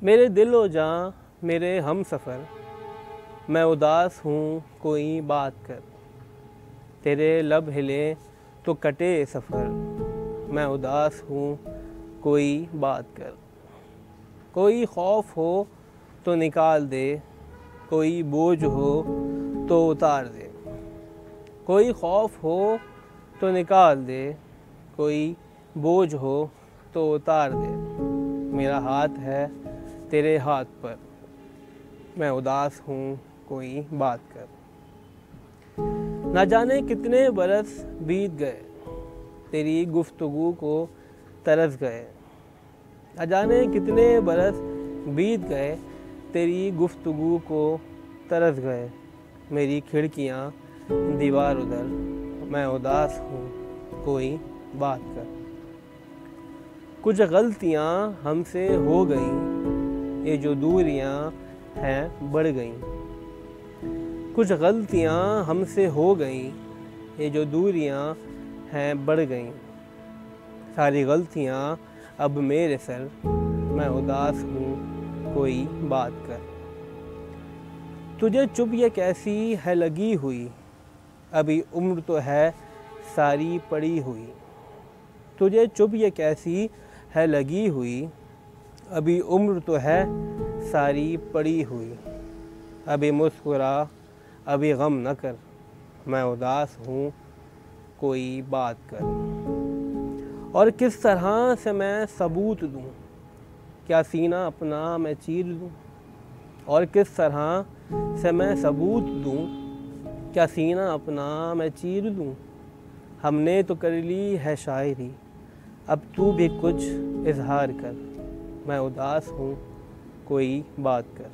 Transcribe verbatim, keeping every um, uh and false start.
मेरे दिल व जाँ मेरे हम सफ़र, मैं उदास हूँ कोई बात कर। तेरे लब हिले तो कटे सफ़र, मैं उदास हूँ कोई बात कर। कोई खौफ हो तो निकाल दे, कोई बोझ हो तो उतार दे। कोई खौफ हो तो निकाल दे, कोई बोझ हो तो उतार दे। मेरा हाथ है तेरे हाथ पर, मैं उदास हूँ कोई बात कर। ना जाने कितने बरस बीत गए, तेरी गुफ्तगू को तरस गए। न जाने कितने बरस बीत गए, तेरी गुफ्तगू को तरस गए। मेरी खिड़कियाँ दीवार उधर, मैं उदास हूँ कोई बात कर। कुछ गलतियाँ हमसे हो गईं, ये जो दूरियाँ हैं बढ़ गईं। कुछ गलतियाँ हमसे हो गईं, ये जो दूरियाँ हैं बढ़ गईं। सारी गलतियाँ अब मेरे सर, मैं उदास हूँ कोई बात कर। तुझे चुप ये कैसी है लगी हुई, अभी उम्र तो है सारी पड़ी हुई। तुझे चुप ये कैसी है लगी हुई, अभी उम्र तो है सारी पड़ी हुई। अभी मुस्कुरा अभी गम न कर, मैं उदास हूँ कोई बात कर। और किस तरह से मैं सबूत दूँ, क्या सीना अपना मैं चीर दूँ। और किस तरह से मैं सबूत दूँ, क्या सीना अपना मैं चीर दूँ। हमने तो कर ली है शायरी, अब तू भी कुछ इजहार कर, मैं उदास हूँ कोई बात कर।